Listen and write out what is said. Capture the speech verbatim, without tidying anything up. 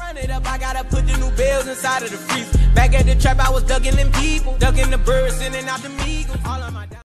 Run it up, I gotta put the new bills inside of the freezer. Back at the trap, I was ducking them people, ducking the birds, sending out the meagles. All of my